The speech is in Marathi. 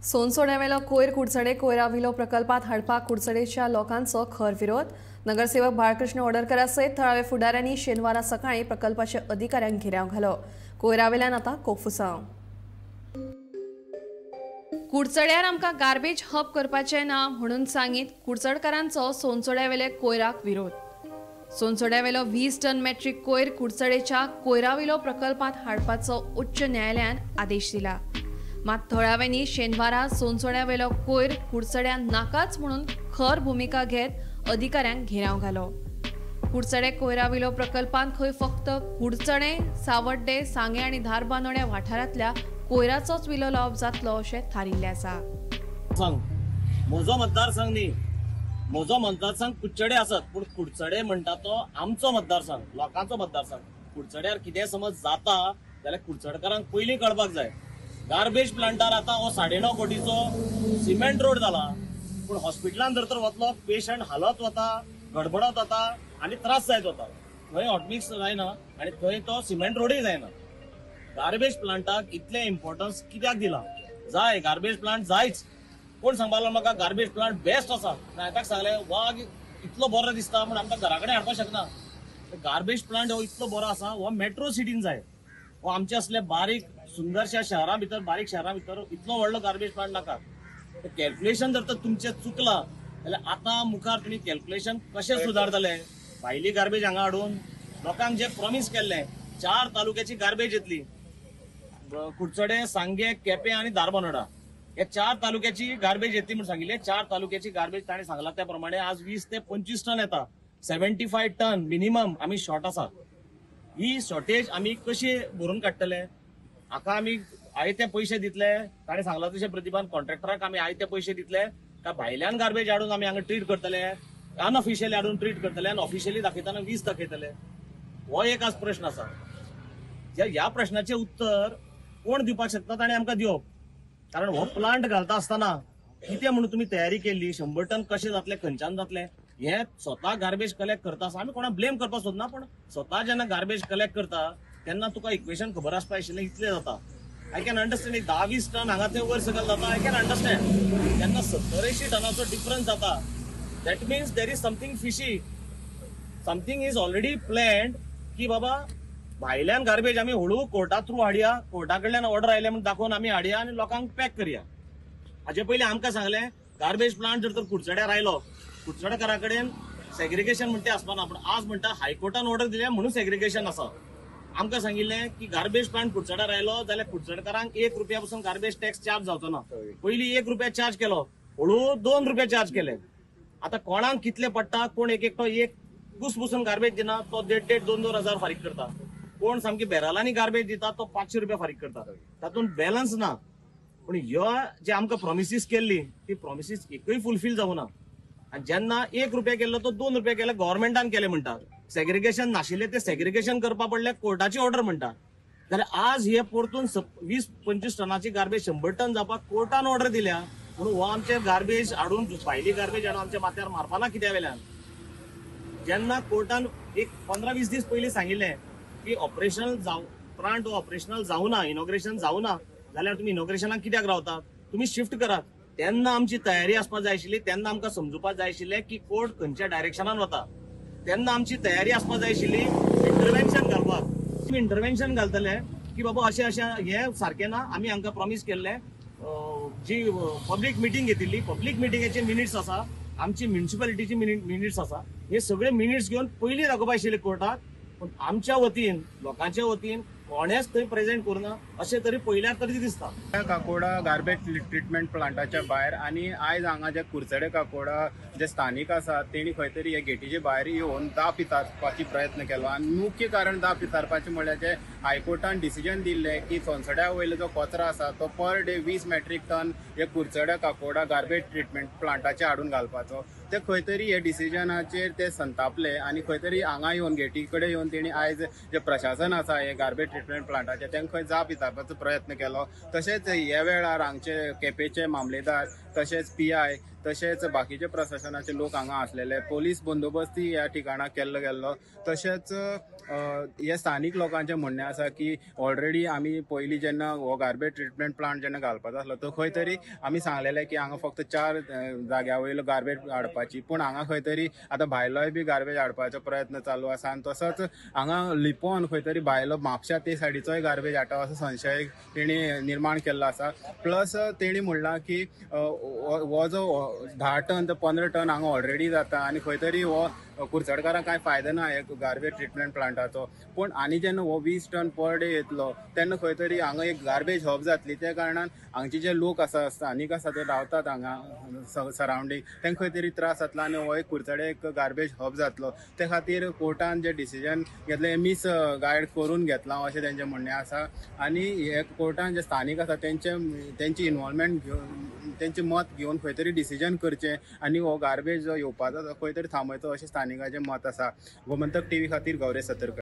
सोनसोड्यावेलो कोयर कुडचडे कोयराविलो प्रकल्पात हाडपाक कुडचडेच्या लोकांचो खर विरोध। नगरसेवक बाळकृष्ण ओडरकरा सयत थळाव्या फुडाऱ्यांनी शेनवारा सकाळी प्रकल्पाच्या अधिकाऱ्यांक घेराव घालो। कोयरावेल्यान आतां कोफुसांव। कुडचड्यार आमकां गार्बेज हब करपाचें ना म्हणून सांगीत कुडचडकारांचो सोनसोड्यावेले कोयराक विरोध। सोनसोड्यावेलो 20 टन मॅट्रिक कोयर कुडचडेच्या कोयराविलो प्रकल्पात हाडपाचो उच्च न्यायालयान आदेश दिला। मात थळाव्यांनी शेनवारा सोनसोड्यावेलो कोयर कुडचड्यान नाकाच म्हणून खर भूमिका घेत अधिकाऱ्यांक घेराव घालो। कुडचडे कोयराविलो प्रकल्पांत खंय फक्त कुडचडे, सावड्डे, सांगे आनी धारबांदोड्या वाठारांतल्या कोयराचोच विलो लावप जातलो अशें थारिल्लें आसा। म्हजो मतदारसंघ न्ही, म्हजो मतदारसंघ कुडचडे आसत, पूण कुडचडे म्हणटा तो आमचो मतदारसंघ, लोकांचो मतदारसंघ। कुडचड्यार कितें समज जाता जाल्यार कुडचडकारांक पयलीं कळपाक जाय। गार्बेज प्लांटार आता 9.5 कोटीचो सिमेंट रोड जाला, पण हॉस्पिटलान जर तर वतलो पेशंट हालत वता, गडबडत वता आनी त्रास जायत वता। थंय हॉटमिक्स जायना आनी थंय तो सिमेंट रोडूय जायना। गार्बेज प्लांटाक इतले इम्पॉर्टन्स कित्याक दिला? जाय गार्बेज प्लांट जायच, कोण सांगपाक म्हाका गार्बेज प्लांट बेस्ट आसा। हांवें ताका सांगलें वाग इतलो बरो दिसता पूण आमकां घरा कडेन हाडपाक शकना। गार्बेज प्लांट हो इतलो बरो आसा, हो मेट्रो सिटीन जाय। हो आमचे असले बारीक सुंदरशा शहरां भितर, बारीक शहरां भितर इतलो व्हडलो गार्बेज प्लांट नाका। कॅल्क्युलेशन जर तर तुमचें चुकलां जाल्यार आतां मुखार तुमी कॅल्क्युलेशन कशें सुदारतले? भायली गार्बेज हांगा हाडून लोकांक जे प्रॉमिस केल्लें 4 तालुक्याची गार्बेज येतली, कुडचडे, सांगे, केपें आनी धारबांदोडा हे 4 तालुक्याची गार्बेज येतली म्हणून सांगिल्लें। 4 तालुक्याची गार्बेज ताणें सांगला त्या प्रमाणे आज 20 ते 25 टन येता। 75 टन मिनिमम आमी शॉर्ट आसा। ही शॉर्टेज आमी कशी भरून काडटले? हाका आमी आयते पयशे दितले? ताणें सांगला तशें प्रतिभान कॉन्ट्रॅक्टराक आमी आयते पयशे दितले काय भायल्यान गार्बेज हाडून आमी हांगा ट्रीट करतले? अनऑफिशियली हाडून ट्रीट करतले आनी ऑफिशियली दाखयताना 20 दाखयतले? हो एक आज प्रश्न आसा। ह्या प्रश्नाचें उत्तर कोण दिवपाक शकता ताणें आमकां दिवप। कारण हो प्लांट घालता आसतना कितें म्हणून तुमी तयारी केल्ली, 100 टन कशें जातले, खंयच्यान जातले, हे स्वता गार्बेज कलेक्ट करता आसा। आमी कोणा ब्लेम करपाक सोदना, पण स्वता जेन्ना गार्बेज कलेक्ट करता तेन्ना तुका इक्वेशन खबर आसपाक आशिल्लें इतलें जाता। आय कॅन अंडरस्टँड 10-20 टन हांगा थंय वयर सकयल जाता, आय कॅन अंडरस्टँड। जेन्ना 70-80 टनाचो डिफरन्स जाता, that means there is something fishy, something is already planned की बाबा भायल्यान गार्बेज आमी हळू कोर्टा थ्रू हाडया, कोर्टा कडल्यान ऑर्डर आयले म्हणून दाखोवन आमी हाडया आनी लोकांक पॅक करया। हाचे पयलीं आमकां सांगलें गार्बेज प्लांट जर तर कुडचड्यार आयलो, कुडचडेकारा कडेन सेग्रिगेशन म्हणटा तें आसपाना, पण आज म्हणटा हायकोर्टान ऑर्डर दिल्या म्हणून सेग्रिगेशन आसा। आमकां सांगिल्लें की गार्बेज प्लांट कुडचड्यार आयलो जाल्यार कुडचडकारांक 1 रुपया पासून गार्बेज टॅक्स चार्ज जावचो ना। पयलीं 1 रुपया चार्ज केलो, हळू 2 रुपया चार्ज केले। आतां कोणाक कितले पडटा? कोण एक एकटो एक घुसपुसून गार्बेज दिना, तो 1,500-2,000 हजार फारीक करता। कोण सामकी बेरालांनी गार्बेज दिता, तो 500 रुपया फारीक करता। तातूंत बॅलन्स ना। पूण ह्यो जे आमकां प्रॉमिसीस केल्ली ती प्रॉमिसीस एकूय फुलफील जावना। आनी जेन्ना 1 रुपया केल्लो तो 2 रुपया केले, गव्हर्मेंटान केले म्हणटा। सेग्रिगेशन नाशिल्ले ते सेग्रिगेशन करपा पडले, कोर्टाची ऑर्डर म्हणटा। जाल्यार आज हे परतून 20-25 टनाची गार्बेज 100 टन जावपाक कोर्टान ऑर्डर दिल्या, म्हणून हो आमचे गार्बेज हाडून भायली गार्बेज हाडून आमच्या माथ्यार मारपाना कित्या वेल्यान? जेन्ना कोर्टान एक 15-20 दीस पयलीं सांगिल्लें की ऑपरेशनल प्लांट ऑपरेशनल जावना, इनॉग्रेशन जावना, जाल्यार तुमी इनॉग्रेशनाक कित्याक रावतात? तुमी शिफ्ट करात। तेन्ना आमची तयारी आसपाक जाय आशिल्ली, तेन्ना आमकां समजुपाक जाय आशिल्लें की कोर्ट खंयच्या डायरेक्शनान वता। तेन्ना आमची तयारी आसपाक जाय आशिल्ली इंटरव्हेन्शन घालपाक। तुमी इंटरव्हेन्शन घालतले की बाबा अशें हे सारकें ना, आमी हांकां प्रॉमिस केल्लें। जी पब्लीक मिटींग घेतिल्ली, पब्लीक मिटींगेचे मिनिट्स आसा, आमची म्युनिसिपालिटीची मिनिट्स आसा, हे सगळे मिनिट्स घेवन पयलीं दाखोवपाक आशिल्ले कोर्टाक। पण आमच्या वतीन, लोकांच्या वतीन कोणेच थंय प्रेझेंट करूना अशें तरी पयल्यार तरी दिसता। काकोडा गार्बेज ट्रीटमेंट प्लांटाच्या भायर आनी आयज हांगा जे कुडचडे काकोडा जे स्थानिक आसात तेणी खंय तरी हे गेटीचे भायर येवन दाप विचारपाची प्रयत्न केलो। आनी मुख्य कारण दाप विचारपाचें म्हळ्यार जे हायकोर्टान डिसिजन दिल्लें की सोनसड्या वयलो जो कचरो आसा तो पर डे 20 मॅट्रिक टन हे कुडचडे काकोडा गार्बेज ट्रीटमेंट प्लांटाचे हाडून घालपाचो। ते खंय तरी हे डिसिजनाचेर ते संतापले आनी खंय तरी हांगा येवन गेटी कडेन येवन तेणी आयज जे प्रशासन आसा हे गार्बेज ट्रीटमेंट प्लांटाचे तेंका खंय जाप विचारपाक हाडपाचो प्रयत्न केलो. तशेंच ह्या वेळार हांगचे केपेंचे मामलेदार तशेंच PI तशेंच बाकीचे प्रशासनाचे लोक हांगा आसलेले. पोलीस बंदोबस्तूय ह्या ठिकाणाक केल्लो गेल्लो. तशेंच हे स्थानीक लोकांचें म्हणणें आसा की ऑलरेडी आमी पयलीं जेन्ना हो गार्बेज ट्रिटमेंट प्लांट जेन्ना घालपाचो आसलो तो खंय तरी आमी सांगलेलें की हांगा फक्त 4 जाग्या वयलो गार्बेज हाडपाची, पूण हांगा खंय तरी आतां भायलोय बी गार्बेज हाडपाचो प्रयत्न चालू आसा. आनी तसोच हांगा लिपोवन खंय तरी भायलो म्हापशा ते सायडीचोय गार्बेज हाडटा असो संशय तेणी निर्माण केल्लो आसा. प्लस तेणी म्हणलां की हो जो 10 टन ते 15 टन हांगा ऑलरेडी जाता आनी खंय तरी हो कुडचडकारांक कांय फायदो ना हे गार्बेज ट्रिटमेंट प्लांटाचो. पूण आनी जेन्ना हो 20 टन पर डे येतलो तेन्ना खंय तरी हांगा एक गार्बेज हब जातली. त्या कारणान हांगचे जे लोक आसा स्थानीक आसा ते रावतात हांगा सरावंडींग तांकां खंय तरी त्रास जातलो आनी हो एक कुडचडे एक गार्बेज हब जातलो. ते खातीर कोर्टान जे डिसिजन घेतलें मिस गायड करून घेतलां अशें तेंचें म्हणणें आसा. आनी हे कोर्टान जे स्थानीक आसा तेंची इनवॉल्वमेंट घेवन तेंचें मत घेवन खंय तरी डिसिजन करचें आनी हो गार्बेज जो येवपाचो खंय तरी थांबयचो अशें स्थानिकाचें मत आसा. गोमंतक TV खातीर गौरेश सतरकर.